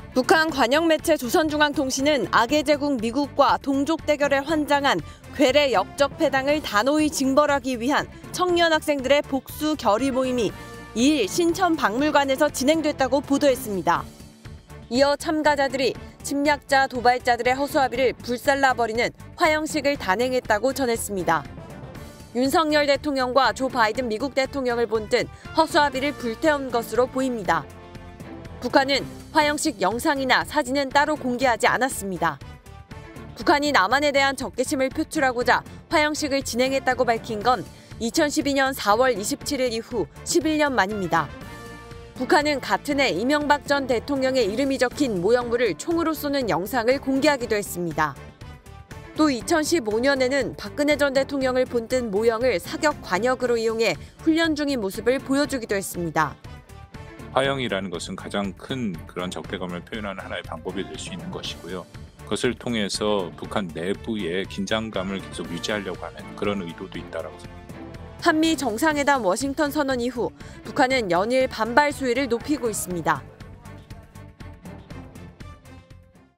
북한 관영 매체 조선중앙통신은 악의 제국 미국과 동족 대결에 환장한 괴뢰 역적 패당을 단호히 징벌하기 위한 청년 학생들의 복수 결의 모임이 2일 신천 박물관에서 진행됐다고 보도했습니다. 이어 참가자들이 침략자, 도발자들의 허수아비를 불살라버리는 화형식을 단행했다고 전했습니다. 윤석열 대통령과 조 바이든 미국 대통령을 본뜬 허수아비를 불태운 것으로 보입니다. 북한은 화형식 영상이나 사진은 따로 공개하지 않았습니다. 북한이 남한에 대한 적개심을 표출하고자 화형식을 진행했다고 밝힌 건 2012년 4월 27일 이후 11년 만입니다. 북한은 같은 해 이명박 전 대통령의 이름이 적힌 모형물을 총으로 쏘는 영상을 공개하기도 했습니다. 또 2015년에는 박근혜 전 대통령을 본뜬 모형을 사격 관역으로 이용해 훈련 중인 모습을 보여주기도 했습니다. 화형이라는 것은 가장 큰 그런 적대감을 표현하는 하나의 방법이 될 수 있는 것이고요. 그것을 통해서 북한 내부의 긴장감을 계속 유지하려고 하는 그런 의도도 있다고 생각합니다. 한미 정상회담 워싱턴 선언 이후 북한은 연일 반발 수위를 높이고 있습니다.